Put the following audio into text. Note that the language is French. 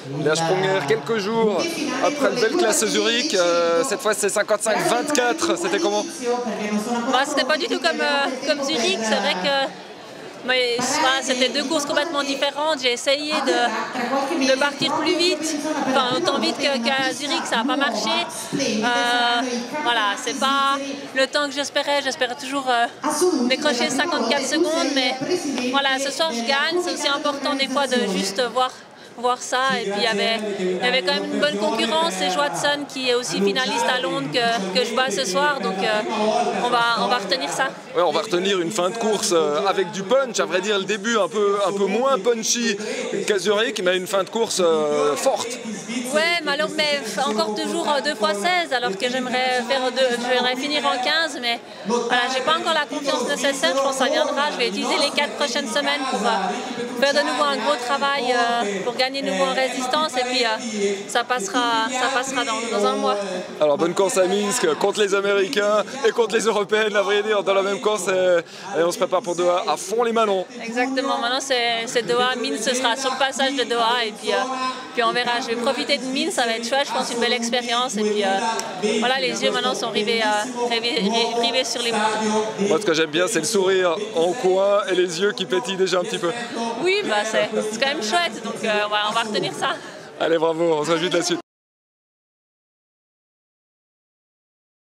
La Spronger, quelques jours après le Weltklasse Zurich, cette fois c'est 55-24, c'était comment? Bah, c'était pas du tout comme Zurich, c'est vrai que c'était deux courses complètement différentes. J'ai essayé de partir plus vite, enfin autant vite qu'à Zurich, ça n'a pas marché. Voilà, c'est pas le temps que j'espérais toujours décrocher 54 secondes, mais voilà, ce soir je gagne, c'est aussi important des fois de juste voir ça, et puis il y avait quand même une bonne concurrence. C'est Watson qui est aussi finaliste à Londres que je bats ce soir, donc on va retenir ça. Ouais, on va retenir une fin de course avec du punch, à vrai dire le début un peu moins punchy qu'à Zurich, mais une fin de course forte. Ouais, mais encore toujours 2x16, alors que j'aimerais finir en 15, mais voilà, j'ai pas encore la confiance nécessaire. Je pense que ça viendra. Je vais utiliser les 4 prochaines semaines pour faire de nouveau un gros travail, pour gagner de nouveau en résistance, et puis ça passera dans un mois. Alors bonne course à Minsk contre les Américains et contre les Européennes, à vrai dire, dans la même course, et on se prépare pour Doha à fond les manons. Exactement, maintenant c'est Doha. Minsk, ce sera sur le passage de Doha, et puis on verra. Je vais profiter de Minsk, ça va être chouette, je pense, une belle expérience, et puis voilà, les yeux maintenant sont rivés sur les mondes. Moi, ce que j'aime bien, c'est le sourire en coin et les yeux qui pétillent déjà un petit peu. Oui, bah c'est quand même chouette, donc on va retenir ça. Allez, bravo, on se réjouit de la suite.